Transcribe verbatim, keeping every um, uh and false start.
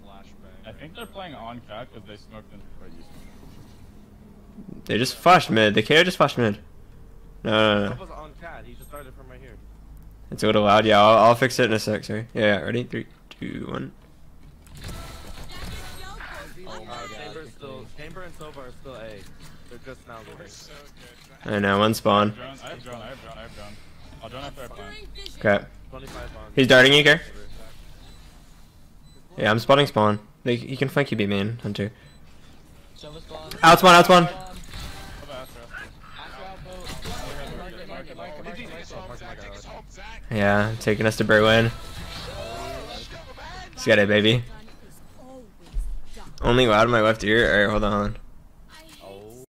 I think they're playing on cat because they smoked in. They just flashed mid. The K O just flashed mid. No, no, no. Was on cat. He just started from right here. It's a little loud. Yeah, I'll, I'll fix it in a sec. Sorry. Yeah, yeah. Ready? Three, two, one. Oh my uh, Chamber, is still, Chamber and Sova are still A. They're just now leaving. So I know. One spawn. I have drone. I have drone. I have drone. I'll drone after I plant. Okay. twenty-five on. He's darting you, Care? Yeah, I'm spotting spawn. Like, he can flank you, B main, Hunter. Out spawn, out spawn. Yeah, taking us to Berwin. Let's get it, baby. Only loud in my left ear. Alright, hold on.